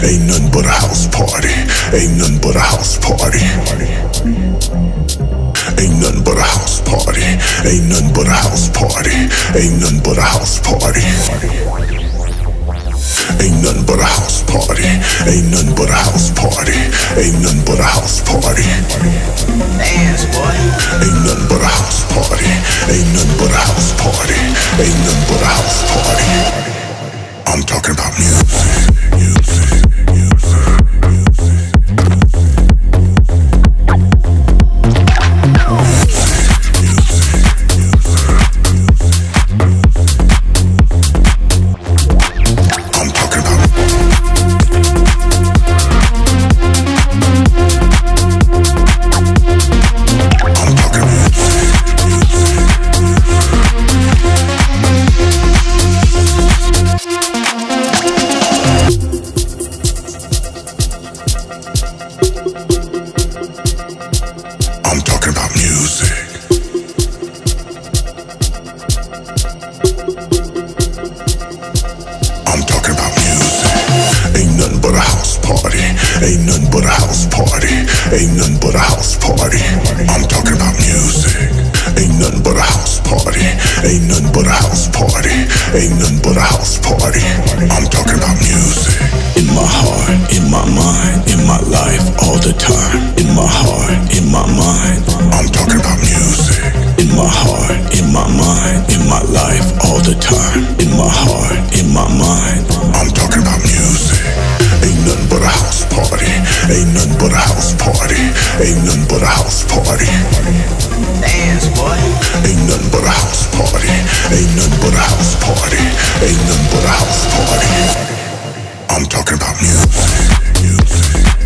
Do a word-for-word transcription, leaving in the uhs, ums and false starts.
Ain't nothing but a house party. Ain't nothing but a house party. Ain't nothing but a house party. Ain't nothing but a house party. Ain't nothing but a house party. Ain't nothing but a house party. Ain't nothing but a house party. Ain't nothing but a house party. Dance, boy. Ain't nothing but a house party. Ain't nothing but a house party. Ain't nothing but a house party. I'm talking about music, music, music, music. Ain't nothing but a house party. Ain't nothing but a house party. I'm talking about music. Ain't nothing but a house party. Ain't nothing but a house party. Ain't nothing but a house party. I'm talking about music. In my heart, in my mind, in my life, all the time. In my heart, in my mind, I'm talking about music. In my heart, in my mind, in my life, all the time. In my heart, in my mind, I'm talking about music. Ain't nothing but a house party. Ain't nothing but a house party. Ain't nothing but a house party. Dance, boy. Ain't nothing but a house party. Ain't nothing but a house party. Ain't nothing but a house party. I'm talking about music, music.